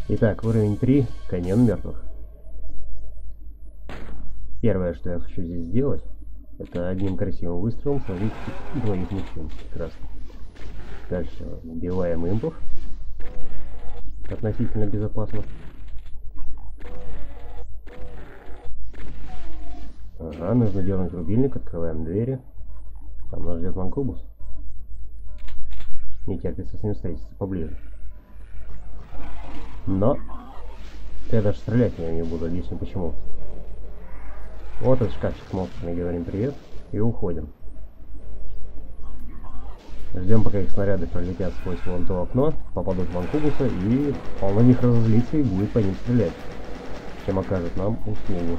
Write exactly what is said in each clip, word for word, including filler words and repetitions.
Итак, уровень три. Каньон мертвых. Первое, что я хочу здесь сделать, это одним красивым выстрелом словить двоих мужчин. Прекрасно. Дальше убиваем импов. Относительно безопасно. Ага, нужно дернуть рубильник, открываем двери. Там нас ждет манкубус. Не терпится с ним встретиться поближе. Но я даже стрелять в него не буду, объясню почему. Вот этот шкафчик монстрами, говорим привет и уходим. Ждем, пока их снаряды пролетят сквозь вон то окно, попадут в манкубуса, и он на них разозлится и будет по ним стрелять, чем окажет нам услугу.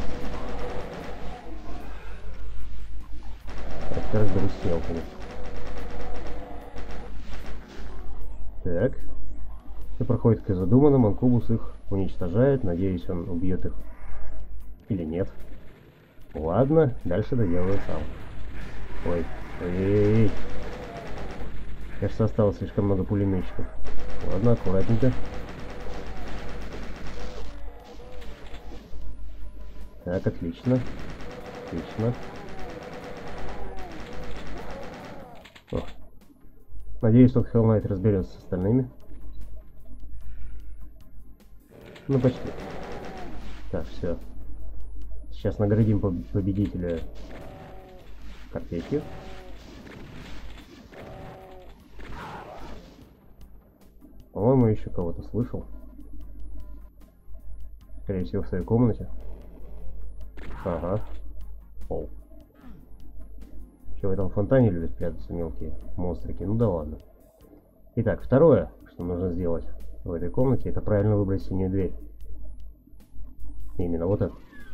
Я разберусь с мелкими. Так. Все проходит как и задумано, манкубус их уничтожает, надеюсь, он убьет их или нет. Ладно, дальше доделаю сам. Ой, эй, кажется, осталось слишком много пулеметчиков. Ладно, аккуратненько. Так, отлично. Отлично. О. Надеюсь, тот Hell Knight разберется с остальными. Ну, почти. Так, все. Сейчас наградим победителя картечью. По-моему, еще кого-то слышал. Скорее всего, в своей комнате. Ага. Оу. Что в этом фонтане любят прятаться мелкие монстрики? Ну да ладно. Итак, второе, что нужно сделать в этой комнате, это правильно выбрать синюю дверь. Именно вот это.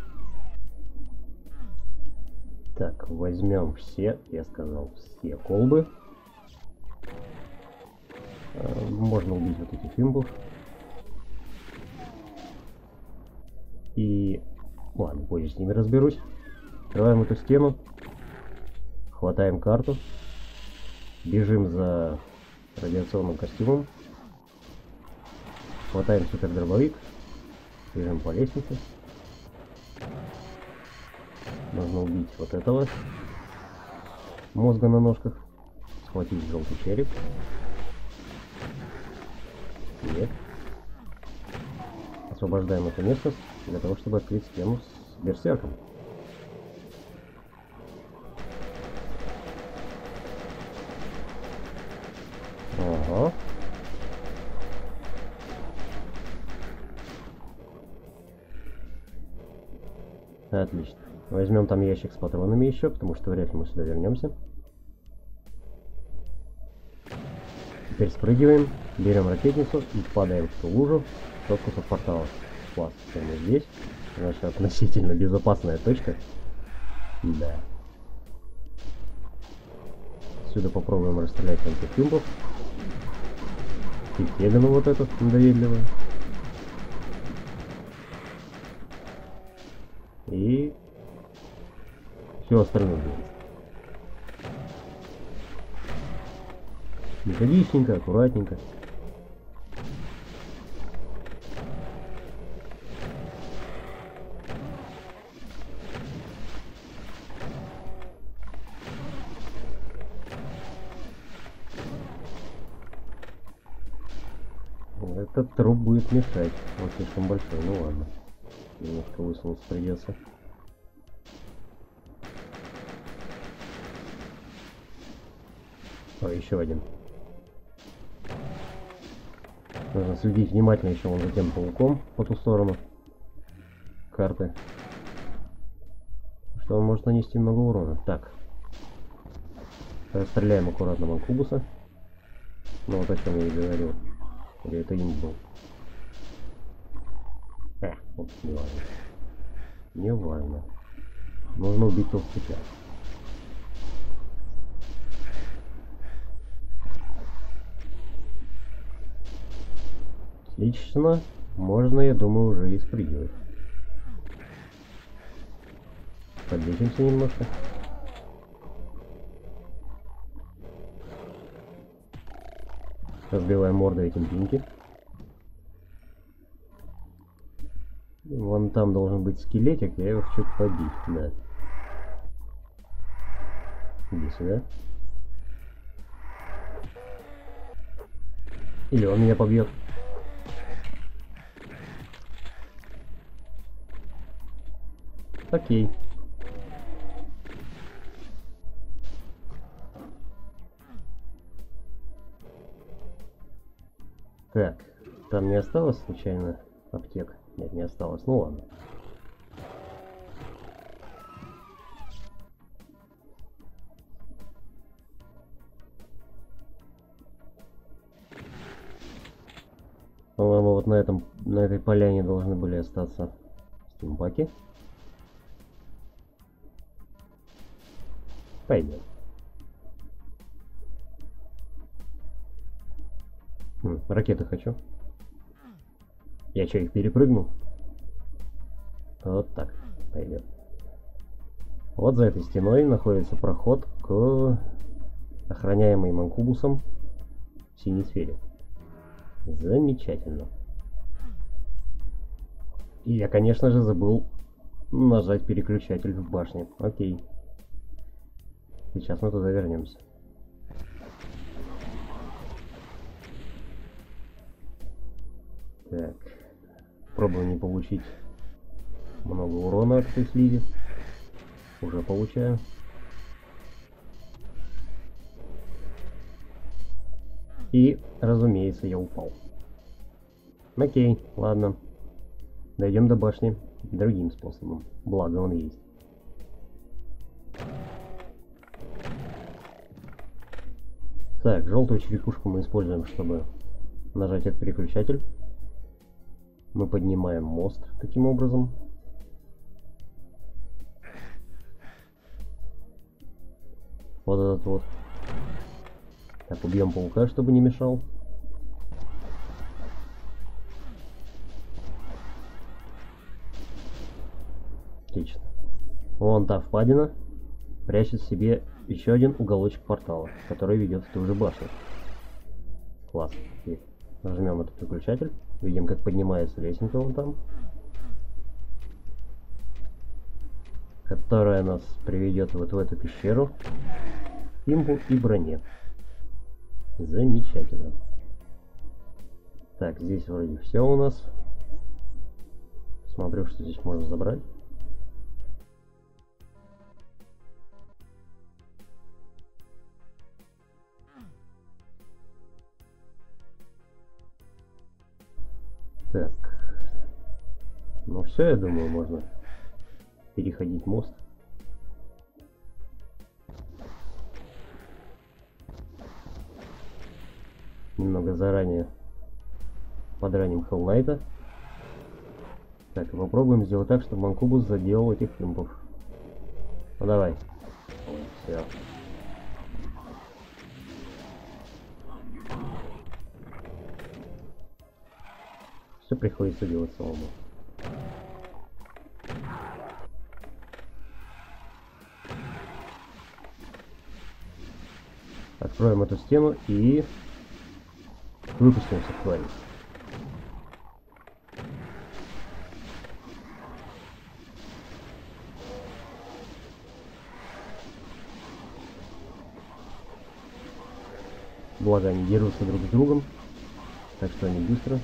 Так, возьмем все, я сказал, все колбы. Э, можно убить вот этих имбов. И... ладно, позже с ними разберусь. Открываем эту стену. Хватаем карту. Бежим за радиационным костюмом. Хватаем супердробовик. Бежим по лестнице. Нужно убить вот этого мозга на ножках. Схватить желтый череп. Нет. Освобождаем это место для того, чтобы открыть стену с берсерком. Ага. Отлично. Возьмем там ящик с патронами еще, потому что вряд ли мы сюда вернемся. Теперь спрыгиваем, берем ракетницу и падаем в ту лужу, что кусок портала. Класс, мы здесь. Значит, относительно безопасная точка. Да. Отсюда попробуем расстрелять антифюмбов. И Кегану вот эту надоедливую. И все остальное будет. Методичненько, аккуратненько. Этот труп будет мешать. Он слишком большой, ну ладно. Немножко высунуться придется. О, еще один. Нужно следить внимательно еще вон за тем пауком по ту сторону карты. Что он может нанести много урона. Так. Расстреляем аккуратно манкубуса. Ну вот о чем я и говорил. Или это им был. А, вот не важно. Не важно. Нужно убить толстяка. Отлично. Можно, я думаю, уже и спрыгивать. Подлечимся немножко. Разбиваем морду этим пинки. Вон там должен быть скелетик, я его хочу побить, да. Иди сюда. Или он меня побьет. Окей. Так, там не осталось случайно аптек? Нет, не осталось. Ну ладно. По-моему, вот на этом, на этой поляне должны были остаться стимпаки. Пойдем. Хм, ракеты хочу. Я что, их перепрыгнул? Вот так. Пойдет. Вот за этой стеной находится проход к охраняемой манкубусом синей сфере. Замечательно. И я, конечно же, забыл нажать переключатель в башне. Окей. Сейчас мы туда вернемся. Так. Пробую не получить много урона от этой слизи. Уже получаю. И, разумеется, я упал. Окей, ладно. Дойдем до башни другим способом. Благо он есть. Так, желтую черепушку мы используем, чтобы нажать этот переключатель. Мы поднимаем мост таким образом. Вот этот вот. Так, убьем паука, чтобы не мешал. Отлично. Вон та впадина прячет в себе еще один уголочек портала, который ведет в ту же башню. Класс. И нажмем этот переключатель. Видим, как поднимается лестница вон там, которая нас приведет вот в эту пещеру, импу и броне. Замечательно. Так, здесь вроде все у нас. Смотрю, что здесь можно забрать. Так. Ну все, я думаю, можно переходить мост. Немного заранее подраним Hell Knight. Так, и попробуем сделать так, чтобы манкубус заделал этих импов. Ну давай. Все. Все приходится делать самому. Откроем эту стену и выпустим всех тварей. Благо они дерутся друг с другом, так что они быстро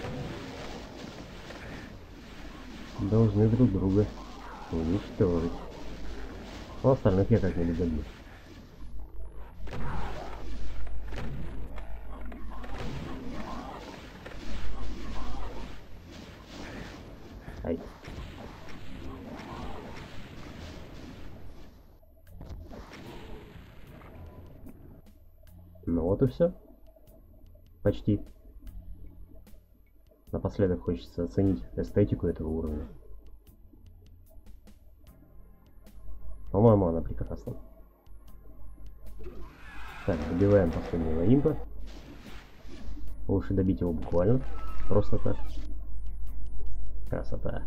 должны друг друга уничтожить. А остальных я как-нибудь добью. Ай. Ну вот и все. Почти. Напоследок хочется оценить эстетику этого уровня. По-моему, она прекрасна. Так, добиваем последнего импа. Лучше добить его буквально. Просто так. Красота.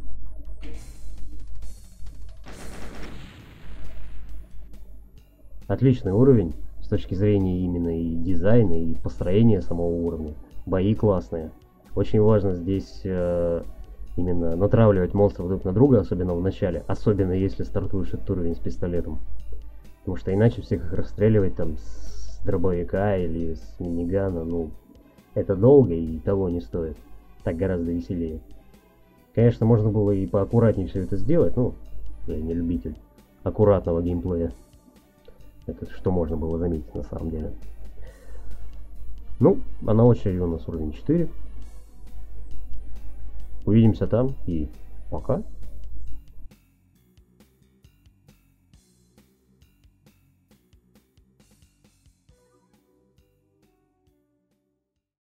Отличный уровень с точки зрения именно и дизайна, и построения самого уровня. Бои классные. Очень важно здесь э, именно натравливать монстров друг на друга, особенно в начале, особенно если стартуешь этот уровень с пистолетом. Потому что иначе всех их расстреливать там с дробовика или с минигана, ну, это долго и того не стоит. Так гораздо веселее. Конечно, можно было и поаккуратнее все это сделать, ну, я не любитель аккуратного геймплея. Это что можно было заметить на самом деле. Ну, а на очереди у нас уровень четыре. Увидимся там и пока.